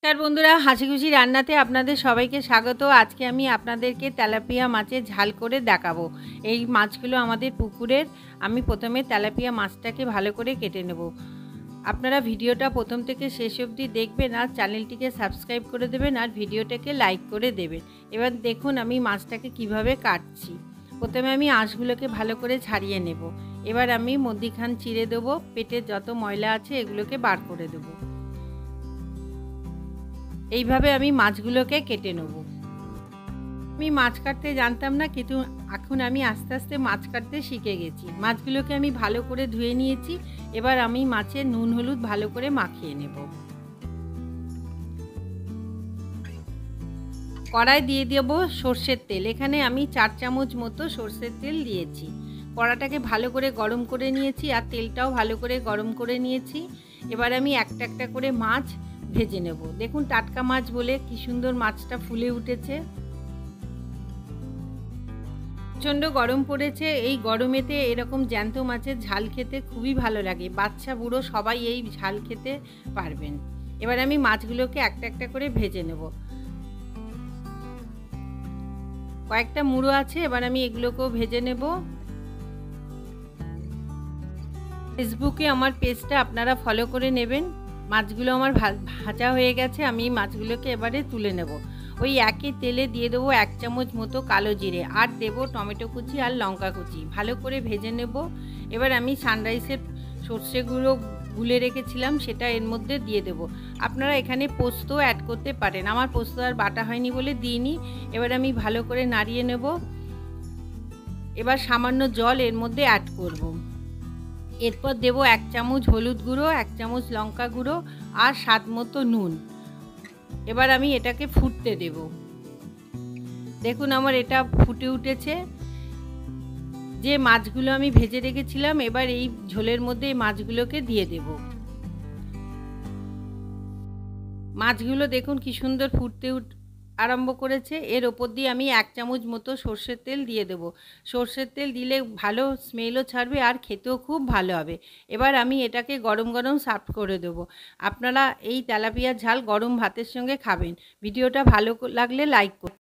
নমস্কার বন্ধুরা, হাসিখুশি রান্নাতে আপনাদের সবাইকে স্বাগত। আজকে আমি আপনাদেরকে তেলাপিয়া মাছের ঝাল করে দেখাবো। এই মাছগুলো আমাদের পুকুরের। আমি প্রথমে তেলাপিয়া মাছটাকে ভালো করে কেটে নেব। আপনারা ভিডিওটা প্রথম থেকে শেষ অবধি দেখবেন আর চ্যানেলটিকে সাবস্ক্রাইব করে দেবেন আর ভিডিওটাকে লাইক করে দেবেন। এবার দেখুন আমি মাছটাকে কিভাবে কাটছি। প্রথমে আমি আঁশগুলোকে ভালো করে ছাড়িয়ে নেব। এবার আমি মধ্যিখান চিড়ে দেবো, পেটের যত ময়লা আছে এগুলোকে বার করে দেবো। এইভাবে আমি মাছগুলোকে কেটে নেব। আমি মাছ কাটতে জানতাম না, কিন্তু এখন আমি আস্তে আস্তে মাছ কাটতে শিখে গেছি। মাছগুলোকে আমি ভালো করে ধুয়ে নিয়েছি। এবার আমি মাছের নুন হলুদ ভালো করে মাখিয়ে নেব। কড়াই দিয়ে দেব সর্ষের তেল। এখানে আমি 4 চামচ মতো সর্ষের তেল দিয়েছি। কড়াটাকে ভালো করে গরম করে নিয়েছি আর তেলটাও ভালো করে গরম করে নিয়েছি। এবার আমি একটা একটা করে মাছ ভেজে নেব। দেখুন টাটকা মাছ বলে কি সুন্দর মাছটা ফুলে উঠেছে। প্রচণ্ড গরম পড়েছে। এই গরমেতে এরকম জ্যান্ত মাছের ঝাল খেতে খুবই ভালো লাগে। বাচ্চা বুড়ো সবাই এই ঝাল খেতে পারবেন। এবার আমি মাছগুলোকে একটা একটা করে ভেজে নেব। কয়েকটা মুড়ো আছে, এবার আমি এগুলোকেও ভেজে নেব। ফেসবুকে আমার পেজটা আপনারা ফলো করে নেবেন। মাছগুলো আমার ভাজা হয়ে গেছে। আমি মাছগুলোকে এবারে তুলে নেব। ওই একই তেলে দিয়ে দেবো 1 চামচ মতো কালো জিরে আর দেবো টমেটো কুচি আর লঙ্কা কুচি। ভালো করে ভেজে নেব। এবার আমি সানরাইসের সর্ষে গুঁড়ো গুলে রেখেছিলাম, সেটা এর মধ্যে দিয়ে দেব। আপনারা এখানে পোস্ত অ্যাড করতে পারেন। আমার পোস্ত আর বাটা হয়নি বলে দিইনি। এবার আমি ভালো করে নাড়িয়ে নেব। এবার সামান্য জল এর মধ্যে অ্যাড করব। এরপর দেব 1 চামচ হলুদ গুঁড়ো, 1 চামচ লঙ্কা গুঁড়ো আর স্বাদ মতো নুন। এবার আমি এটাকে ফুটতে দেব। দেখুন আমার এটা ফুটে উঠেছে। যে মাছগুলো আমি ভেজে রেখেছিলাম, এবার এই ঝোলের মধ্যে এই মাছগুলোকে দিয়ে দেব। মাছগুলো দেখুন কি সুন্দর ফুটতে আরম্ভ করেছে। এর ওপর দিয়ে আমি 1 চামচ মতো সর্ষের তেল দিয়ে দেব। সর্ষের তেল দিলে ভালো স্মেলও ছাড়বে আর খেতেও খুব ভালো হবে। এবার আমি এটাকে গরম গরম সার্ভ করে দেব। আপনারা এই তেলাপিয়ার ঝাল গরম ভাতের সঙ্গে খাবেন। ভিডিওটা ভালো লাগলে লাইক করুন।